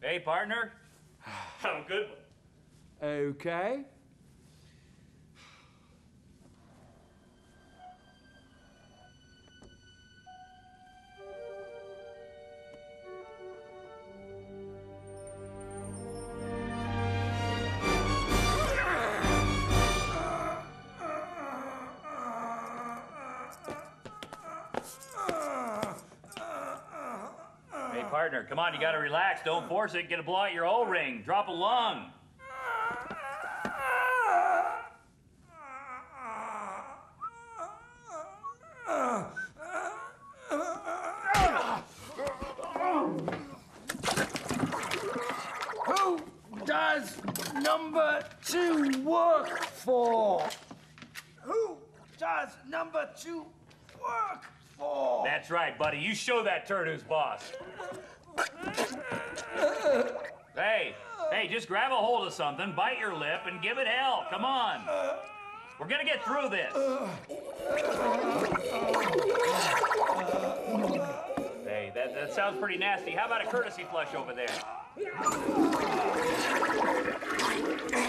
Hey, partner. Have a good one. Okay. Hey, partner, come on, you gotta relax. Don't force it. Gonna blow out your O-ring. Drop a lung. Who does number 2 work for? Who does number 2 work for? That's right, buddy. You show that turd who's boss. Hey, just grab a hold of something, bite your lip, and give it hell. Come on. We're gonna get through this. Hey, that sounds pretty nasty. How about a courtesy flush over there?